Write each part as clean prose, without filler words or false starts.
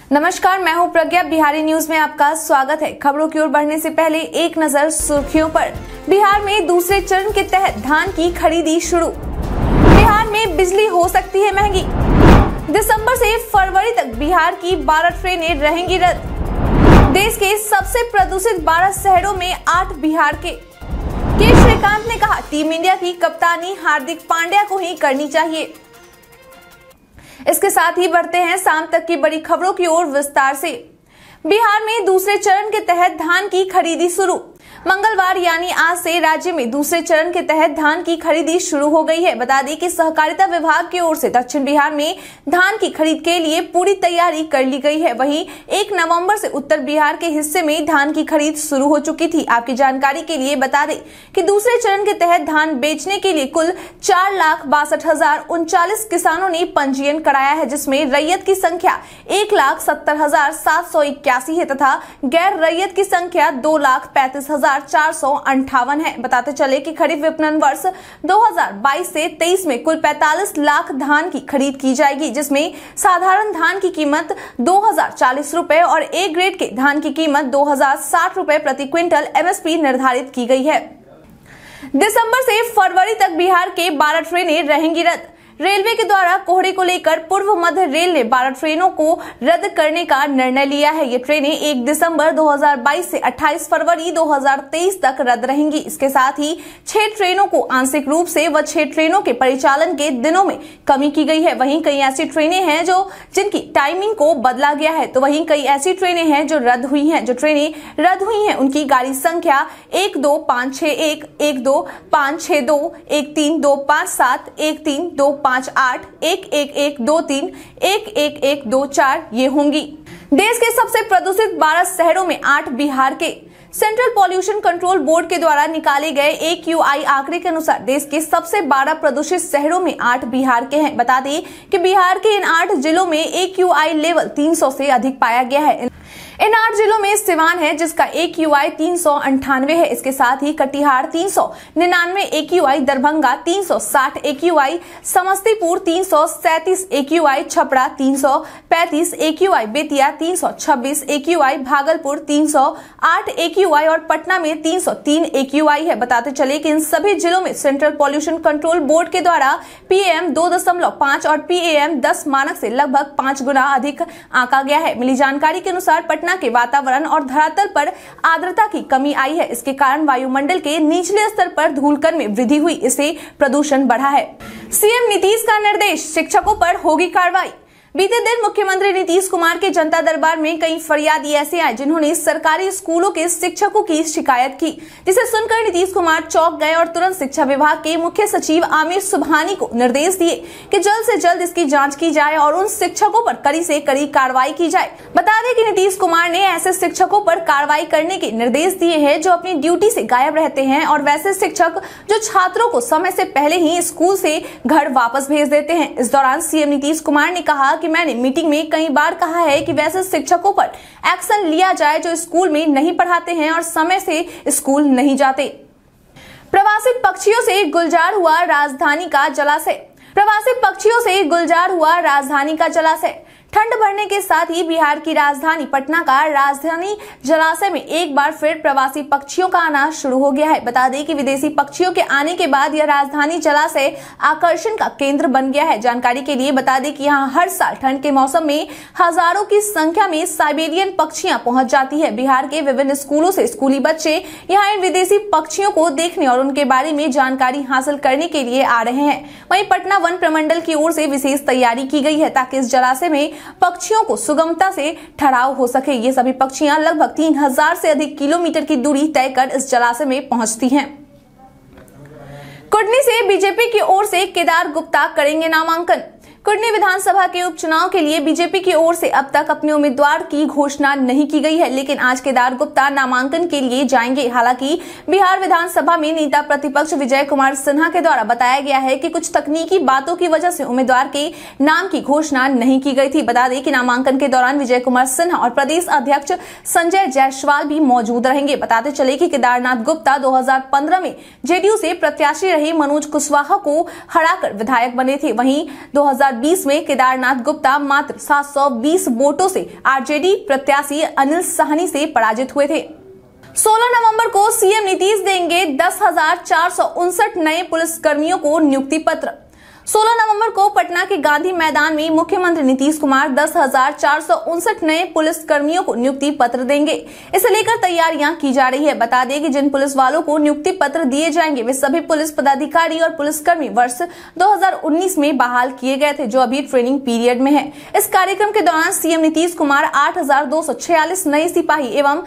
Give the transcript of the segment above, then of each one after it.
नमस्कार, मैं हूं प्रज्ञा। बिहारी न्यूज में आपका स्वागत है। खबरों की ओर बढ़ने से पहले एक नजर सुर्खियों पर। बिहार में दूसरे चरण के तहत धान की खरीदी शुरू। बिहार में बिजली हो सकती है महंगी। दिसंबर से फरवरी तक बिहार की 12 ट्रेनें रहेंगी रद्द। देश के सबसे प्रदूषित 12 शहरों में 8 बिहार के श्रीकांत ने कहा, टीम इंडिया की कप्तानी हार्दिक पांड्या को ही करनी चाहिए। इसके साथ ही बढ़ते हैं शाम तक की बड़ी खबरों की ओर विस्तार से। बिहार में दूसरे चरण के तहत धान की खरीदी शुरू। मंगलवार यानी आज से राज्य में दूसरे चरण के तहत धान की खरीदी शुरू हो गई है। बता दें कि सहकारिता विभाग की ओर से दक्षिण बिहार में धान की खरीद के लिए पूरी तैयारी कर ली गई है। वहीं 1 नवंबर से उत्तर बिहार के हिस्से में धान की खरीद शुरू हो चुकी थी। आपकी जानकारी के लिए बता दें कि दूसरे चरण के तहत धान बेचने के लिए कुल 4,62,039 किसानों ने पंजीयन कराया है, जिसमें रैयत की संख्या 1,70,781 है तथा गैर रैयत की संख्या 2,35,458 है। बताते चले कि खरीफ विपणन वर्ष 2022 से 23 में कुल 45 लाख धान की खरीद की जाएगी, जिसमें साधारण धान की कीमत 2,040 रुपए और ए ग्रेड के धान की कीमत 2,060 रुपए प्रति क्विंटल एमएसपी निर्धारित की गई है। दिसंबर से फरवरी तक बिहार के 12 ट्रेनें रहेंगी रद्द। रेलवे के द्वारा कोहरे को लेकर पूर्व मध्य रेल ने 12 ट्रेनों को रद्द करने का निर्णय लिया है। ये ट्रेनें 1 दिसंबर 2022 से 28 फरवरी 2023 तक रद्द रहेंगी। इसके साथ ही 6 ट्रेनों को आंशिक रूप से व 6 ट्रेनों के परिचालन के दिनों में कमी की गई है। वहीं कई ऐसी ट्रेनें हैं जिनकी टाइमिंग को बदला गया है, तो वहीं कई ऐसी ट्रेनें हैं जो रद्द हुई हैं। जो ट्रेनें रद्द हुई हैं उनकी गाड़ी संख्या 12561, 12562, 13257, 13258, 11123, 11124 ये होंगी। देश के सबसे प्रदूषित 12 शहरों में 8 बिहार के। सेंट्रल पॉल्यूशन कंट्रोल बोर्ड के द्वारा निकाले गए AQI आंकड़े के अनुसार देश के सबसे 12 प्रदूषित शहरों में 8 बिहार के हैं। बता दें कि बिहार के इन 8 जिलों में AQI लेवल 300 से अधिक पाया गया है। इन 8 जिलों में सिवान है, जिसका AQI 398 है। इसके साथ ही Katihar 399 AQI, Darbhanga 360 AQI, Samastipur 337 AQI, Chhapra 335 AQI, Bettiah 326 AQI, Bhagalpur 308 AQI और पटना में 303 AQI है। बताते चले कि इन सभी जिलों में सेंट्रल पॉल्यूशन कंट्रोल बोर्ड के द्वारा PM 2.5 और PAM 10 मानक से लगभग 5 गुना अधिक आंका गया है। मिली जानकारी के अनुसार पटना के वातावरण और धरातल पर आर्द्रता की कमी आई है। इसके कारण वायुमंडल के निचले स्तर पर धूलकण में वृद्धि हुई, इससे प्रदूषण बढ़ा है। सीएम नीतीश का निर्देश, शिक्षकों पर होगी कार्रवाई। बीते दिन मुख्यमंत्री नीतीश कुमार के जनता दरबार में कई फरियादी ऐसे आए जिन्होंने सरकारी स्कूलों के शिक्षकों की शिकायत की, जिसे सुनकर नीतीश कुमार चौंक गए और तुरंत शिक्षा विभाग के मुख्य सचिव आमिर सुबहानी को निर्देश दिए कि जल्द से जल्द इसकी जांच की जाए और उन शिक्षकों पर कड़ी से कड़ी कार्रवाई की जाए। बता दें कि नीतीश कुमार ने ऐसे शिक्षकों पर कार्रवाई करने के निर्देश दिए हैं जो अपनी ड्यूटी से गायब रहते हैं और वैसे शिक्षक जो छात्रों को समय से पहले ही स्कूल से घर वापस भेज देते हैं। इस दौरान सीएम नीतीश कुमार ने कहा कि मैंने मीटिंग में कई बार कहा है कि वैसे शिक्षकों पर एक्शन लिया जाए जो स्कूल में नहीं पढ़ाते हैं और समय से स्कूल नहीं जाते। प्रवासी पक्षियों से गुलजार हुआ राजधानी का जलाशय। प्रवासी पक्षियों से गुलजार हुआ राजधानी का जलाशय। ठंड बढ़ने के साथ ही बिहार की राजधानी पटना का राजधानी जलाशय में एक बार फिर प्रवासी पक्षियों का आना शुरू हो गया है। बता दें कि विदेशी पक्षियों के आने के बाद यह राजधानी जलाशय आकर्षण का केंद्र बन गया है। जानकारी के लिए बता दें कि यहाँ हर साल ठंड के मौसम में हजारों की संख्या में साइबेरियन पक्षियां पहुंच जाती है। बिहार के विभिन्न स्कूलों से स्कूली बच्चे यहाँ इन विदेशी पक्षियों को देखने और उनके बारे में जानकारी हासिल करने के लिए आ रहे हैं। वहीं पटना वन प्रमंडल की ओर से विशेष तैयारी की गई है ताकि इस जलाशय में पक्षियों को सुगमता से ठहराव हो सके। ये सभी पक्षियां लगभग 3000 से अधिक किलोमीटर की दूरी तय कर इस जलाशय में पहुंचती हैं। कुडनी से बीजेपी की ओर से केदार गुप्ता करेंगे नामांकन। कुडनी विधानसभा के उपचुनाव के लिए बीजेपी की ओर से अब तक अपने उम्मीदवार की घोषणा नहीं की गई है, लेकिन आज केदार गुप्ता नामांकन के लिए जाएंगे। हालांकि बिहार विधानसभा में नेता प्रतिपक्ष विजय कुमार सिन्हा के द्वारा बताया गया है कि कुछ तकनीकी बातों की वजह से उम्मीदवार के नाम की घोषणा नहीं की गई थी। बता दें कि नामांकन के दौरान विजय कुमार सिन्हा और प्रदेश अध्यक्ष संजय जायसवाल भी मौजूद रहेंगे। बताते चले कि केदारनाथ गुप्ता 2015 में जेडीयू से प्रत्याशी रहे मनोज कुशवाहा को हराकर विधायक बने थे। वहीं 2022 2020 में केदारनाथ गुप्ता मात्र 720 वोटों से आरजेडी प्रत्याशी अनिल साहनी से पराजित हुए थे। 16 नवंबर को सीएम नीतीश देंगे 10,459 नए पुलिसकर्मियों को नियुक्ति पत्र। 16 नवंबर को पटना के गांधी मैदान में मुख्यमंत्री नीतीश कुमार 10,459 नए पुलिस कर्मियों को नियुक्ति पत्र देंगे। इसे लेकर तैयारियां की जा रही है। बता दें कि जिन पुलिस वालों को नियुक्ति पत्र दिए जाएंगे वे सभी पुलिस पदाधिकारी और पुलिसकर्मी वर्ष 2019 में बहाल किए गए थे, जो अभी ट्रेनिंग पीरियड में है। इस कार्यक्रम के दौरान सीएम नीतीश कुमार 8,246 नए सिपाही एवं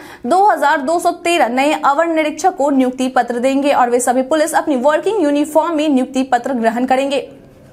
2,213 नए अवर निरीक्षक को नियुक्ति पत्र देंगे और वे सभी पुलिस अपनी वर्किंग यूनिफॉर्म में नियुक्ति पत्र ग्रहण करेंगे।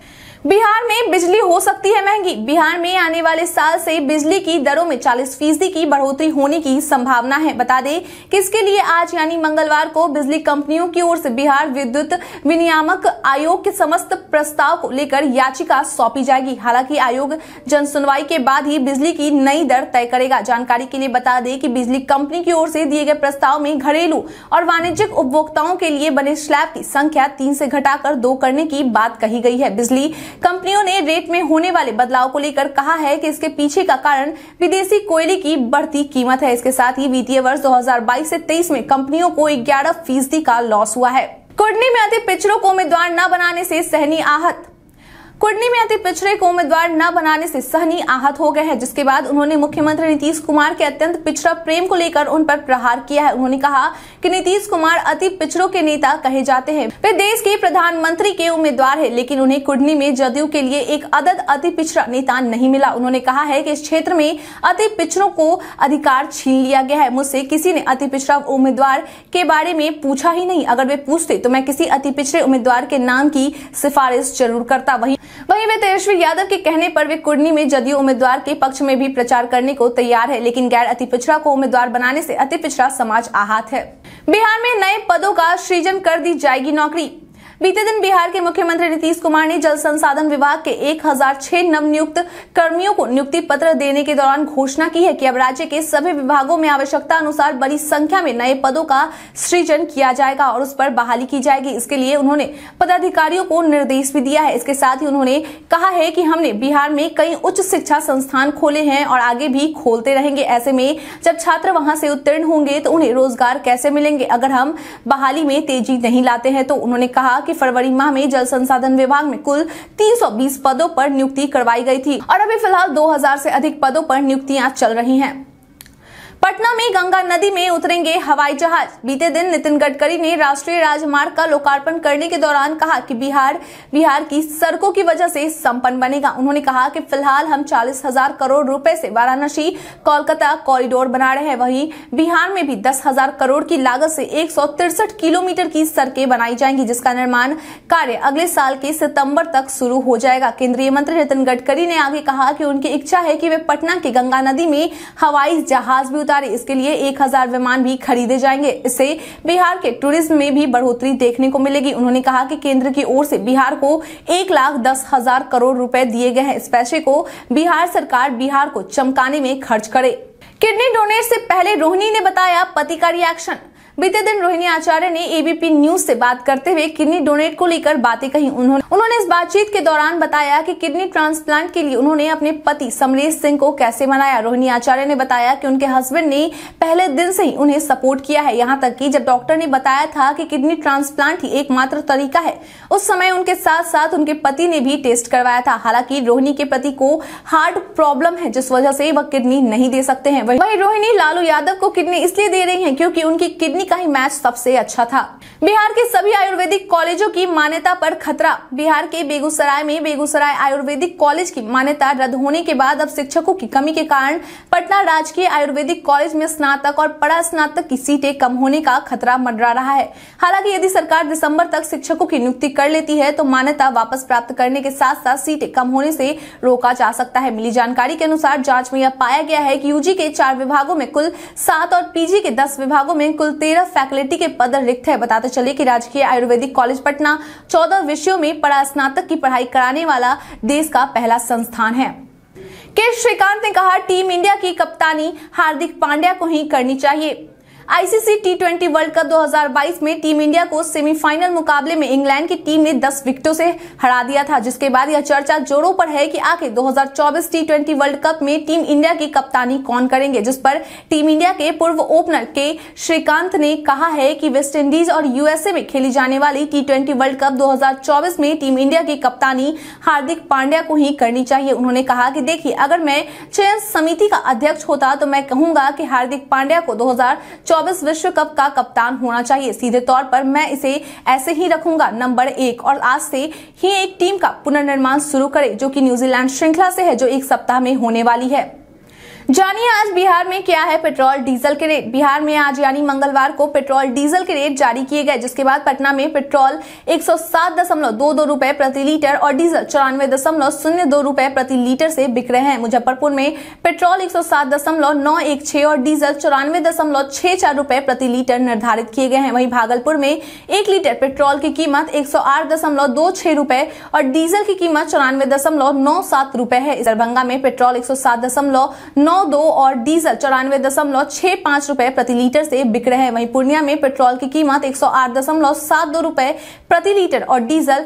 बिहार में बिजली हो सकती है महंगी। बिहार में आने वाले साल से बिजली की दरों में 40% की बढ़ोतरी होने की संभावना है। बता दें कि इसके लिए आज यानी मंगलवार को बिजली कंपनियों की ओर से बिहार विद्युत विनियामक आयोग के समस्त प्रस्ताव को लेकर याचिका सौंपी जाएगी। हालांकि आयोग जन सुनवाई के बाद ही बिजली की नई दर तय करेगा। जानकारी के लिए बता दें कि बिजली कंपनी की ओर से दिए गए प्रस्ताव में घरेलू और वाणिज्यिक उपभोक्ताओं के लिए बने स्लैब की संख्या 3 से घटाकर 2 करने की बात कही गई है। बिजली कंपनियों ने रेट में होने वाले बदलाव को लेकर कहा है कि इसके पीछे का कारण विदेशी कोयले की बढ़ती कीमत है। इसके साथ ही वित्तीय वर्ष 2022 से 23 में कंपनियों को 11% का लॉस हुआ है। कुर्नी में अति पिछड़ों को उम्मीदवार न बनाने से सहनी आहत। कुर्नी में अति पिछड़े को उम्मीदवार न बनाने से सहनी आहत हो गए हैं, जिसके बाद उन्होंने मुख्यमंत्री नीतीश कुमार के अत्यंत पिछड़ा प्रेम को लेकर उन पर प्रहार किया है। उन्होंने कहा कि नीतीश कुमार अति पिछड़ों के नेता कहे जाते हैं। वे देश के प्रधानमंत्री के उम्मीदवार है, लेकिन उन्हें कुर्नी में जदयू के लिए एक अदद अति पिछड़ा नेता नहीं मिला। उन्होंने कहा है कि इस क्षेत्र में अति पिछड़ों को अधिकार छीन लिया गया है। मुझसे किसी ने अति पिछड़ा उम्मीदवार के बारे में पूछा ही नहीं। अगर वे पूछते तो मैं किसी अति पिछड़े उम्मीदवार के नाम की सिफारिश जरूर करता। वहीं वे तेजस्वी यादव के कहने पर वे कुर्नी में जदयू उम्मीदवार के पक्ष में भी प्रचार करने को तैयार है, लेकिन गैर अति पिछड़ा को उम्मीदवार बनाने से अति पिछड़ा समाज आहत है। बिहार में नए पदों का सृजन कर दी जाएगी नौकरी। बीते दिन बिहार के मुख्यमंत्री नीतीश कुमार ने जल संसाधन विभाग के 1006 नवनियुक्त कर्मियों को नियुक्ति पत्र देने के दौरान घोषणा की है कि अब राज्य के सभी विभागों में आवश्यकता अनुसार बड़ी संख्या में नए पदों का सृजन किया जाएगा और उस पर बहाली की जाएगी। इसके लिए उन्होंने पदाधिकारियों को निर्देश भी दिया है। इसके साथ ही उन्होंने कहा है कि हमने बिहार में कई उच्च शिक्षा संस्थान खोले हैं और आगे भी खोलते रहेंगे। ऐसे में जब छात्र वहां से उत्तीर्ण होंगे तो उन्हें रोजगार कैसे मिलेंगे अगर हम बहाली में तेजी नहीं लाते हैं। तो उन्होंने कहा कि फरवरी माह में जल संसाधन विभाग में कुल 320 पदों पर नियुक्ति करवाई गई थी और अभी फिलहाल 2000 से अधिक पदों पर नियुक्तियां चल रही हैं। पटना में गंगा नदी में उतरेंगे हवाई जहाज। बीते दिन नितिन गडकरी ने राष्ट्रीय राजमार्ग का लोकार्पण करने के दौरान कहा कि बिहार की सड़कों की वजह से संपन्न बनेगा। उन्होंने कहा कि फिलहाल हम 40,000 करोड़ रुपए से वाराणसी कोलकाता कॉरिडोर बना रहे हैं। वहीं बिहार में भी 10,000 करोड़ की लागत से 163 किलोमीटर की सड़कें बनाई जाएंगी, जिसका निर्माण कार्य अगले साल के सितंबर तक शुरू हो जाएगा। केंद्रीय मंत्री नितिन गडकरी ने आगे कहा कि उनकी इच्छा है कि वे पटना के गंगा नदी में हवाई जहाज भी इसके लिए 1000 विमान भी खरीदे जाएंगे। इससे बिहार के टूरिज्म में भी बढ़ोतरी देखने को मिलेगी। उन्होंने कहा कि केंद्र की ओर से बिहार को 1,10,000 करोड़ रुपए दिए गए हैं। इस पैसे को बिहार सरकार बिहार को चमकाने में खर्च करे। किडनी डोनेट से पहले रोहिणी ने बताया पति का रिएक्शन। बीते दिन रोहिणी आचार्य ने एबीपी न्यूज से बात करते हुए किडनी डोनेट को लेकर बातें कही। उन्होंने इस बातचीत के दौरान बताया कि किडनी ट्रांसप्लांट के लिए उन्होंने अपने पति समरेश सिंह को कैसे मनाया। रोहिणी आचार्य ने बताया कि उनके हस्बैंड ने पहले दिन से ही उन्हें सपोर्ट किया है, यहाँ तक कि जब डॉक्टर ने बताया था कि किडनी ट्रांसप्लांट ही एकमात्र तरीका है, उस समय उनके साथ साथ उनके पति ने भी टेस्ट करवाया था। हालांकि रोहिणी के पति को हार्ट प्रॉब्लम है, जिस वजह से वह किडनी नहीं दे सकते हैं। वहीं रोहिणी लालू यादव को किडनी इसलिए दे रही है क्योंकि उनकी किडनी का ही मैच सबसे अच्छा था। बिहार के सभी आयुर्वेदिक कॉलेजों की मान्यता पर खतरा। बिहार के बेगूसराय में बेगूसराय आयुर्वेदिक कॉलेज की मान्यता रद्द होने के बाद अब शिक्षकों की कमी के कारण पटना राजकीय आयुर्वेदिक कॉलेज में स्नातक और परा स्नातक की सीटें कम होने का खतरा मंडरा रहा है। हालांकि यदि सरकार दिसंबर तक शिक्षकों की नियुक्ति कर लेती है तो मान्यता वापस प्राप्त करने के साथ साथ सीटें कम होने से रोका जा सकता है। मिली जानकारी के अनुसार जांच में यह पाया गया है कि यूजी के 4 विभागों में कुल 7 और पीजी के 10 विभागों में कुल 13 फैकल्टी के पद रिक्त है। बताते चले कि राजकीय आयुर्वेदिक कॉलेज पटना 14 विषयों में परास्नातक की पढ़ाई कराने वाला देश का पहला संस्थान है। के श्रीकांत ने कहा टीम इंडिया की कप्तानी हार्दिक पांड्या को ही करनी चाहिए। आईसीसी टी20 वर्ल्ड कप 2022 में टीम इंडिया को सेमीफाइनल मुकाबले में इंग्लैंड की टीम ने 10 विकेटों से हरा दिया था, जिसके बाद यह चर्चा जोरों पर है कि आखिर 2024 टी20 वर्ल्ड कप में टीम इंडिया की कप्तानी कौन करेंगे, जिस पर टीम इंडिया के पूर्व ओपनर के श्रीकांत ने कहा है कि वेस्टइंडीज और यूएसए में खेली जाने वाली टी20 वर्ल्ड कप 2024 में टीम इंडिया की कप्तानी हार्दिक पांड्या को ही करनी चाहिए। उन्होंने कहा कि देखिए, अगर मैं चयन समिति का अध्यक्ष होता तो मैं कहूंगा कि हार्दिक पांड्या को 2024 विश्व कप का कप्तान होना चाहिए। सीधे तौर पर मैं इसे ऐसे ही रखूंगा, नंबर 1, और आज से ही एक टीम का पुनर्निर्माण शुरू करे जो कि न्यूजीलैंड श्रृंखला से है, जो एक सप्ताह में होने वाली है। जानिए आज बिहार में क्या है पेट्रोल डीजल के रेट। बिहार में आज यानी मंगलवार को पेट्रोल डीजल के रेट जारी किए गए, जिसके बाद पटना में पेट्रोल 107.22 रुपए प्रति लीटर और डीजल 94.02 रुपए प्रति लीटर से बिक रहे हैं। मुजफ्फरपुर में पेट्रोल 107.916 और डीजल 94.64 रुपए प्रति लीटर निर्धारित किए गए हैं। वहीं भागलपुर में 1 लीटर पेट्रोल की कीमत 108.26 रुपए और डीजल की कीमत 94.97 रुपए है। दरभंगा में पेट्रोल 107.92 और डीजल 94.65 रुपए प्रति लीटर से बिक रहे हैं। वहीं पूर्णिया में पेट्रोल की कीमत 108.72 रुपए प्रति लीटर और डीजल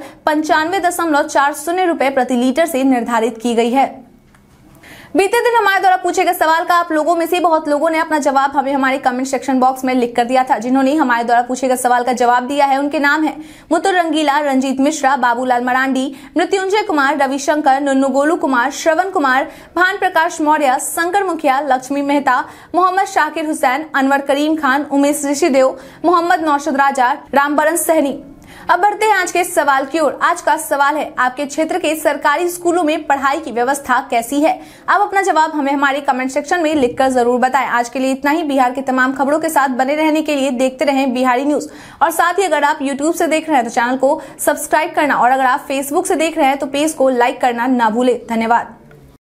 95.40 रुपए प्रति लीटर से निर्धारित की गई है। बीते दिन हमारे द्वारा पूछे गए सवाल का आप लोगों में से बहुत लोगों ने अपना जवाब हमें हमारे कमेंट सेक्शन बॉक्स में लिख कर दिया था। जिन्होंने हमारे द्वारा पूछे गए सवाल का जवाब दिया है उनके नाम है मुतुर रंगीला, रंजीत मिश्रा, बाबूलाल मरांडी, मृत्युंजय कुमार, रविशंकर, नुन्नू गोलू कुमार, श्रवण कुमार, भान प्रकाश मौर्य, शंकर मुखिया, लक्ष्मी मेहता, मोहम्मद शाकिर हुसैन, अनवर करीम खान, उमेश ऋषिदेव, मोहम्मद नौशद राजा, रामबरन सहनी। अब बढ़ते हैं आज के सवाल की ओर। आज का सवाल है, आपके क्षेत्र के सरकारी स्कूलों में पढ़ाई की व्यवस्था कैसी है? आप अपना जवाब हमें हमारे कमेंट सेक्शन में लिखकर जरूर बताएं। आज के लिए इतना ही। बिहार की तमाम खबरों के साथ बने रहने के लिए देखते रहें बिहारी न्यूज, और साथ ही अगर आप यूट्यूब से देख रहे हैं तो चैनल को सब्सक्राइब करना, और अगर आप फेसबुक से देख रहे हैं तो पेज को लाइक करना ना भूलें। धन्यवाद।